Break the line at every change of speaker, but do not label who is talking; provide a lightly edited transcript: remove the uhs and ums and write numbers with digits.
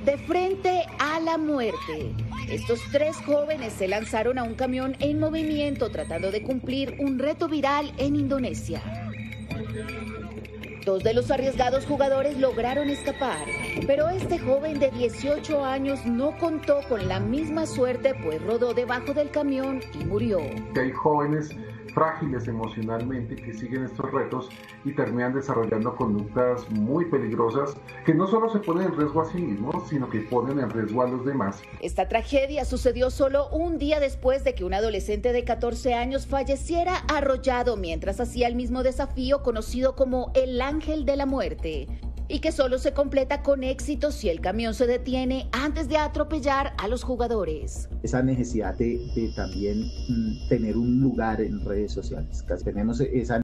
De frente a la muerte. Estos tres jóvenes se lanzaron a un camión en movimiento tratando de cumplir un reto viral en Indonesia. Dos de los arriesgados jugadores lograron escapar, pero este joven de 18 años no contó con la misma suerte, pues rodó debajo del camión y murió.
Hay jóvenes frágiles emocionalmente que siguen estos retos y terminan desarrollando conductas muy peligrosas que no solo se ponen en riesgo a sí mismos, sino que ponen en riesgo a los demás.
Esta tragedia sucedió solo un día después de que un adolescente de 14 años falleciera arrollado mientras hacía el mismo desafío conocido como el Ángel de la Muerte, y que solo se completa con éxito si el camión se detiene antes de atropellar a los jugadores.
Esa necesidad de también tener un lugar en redes sociales. Tenemos esa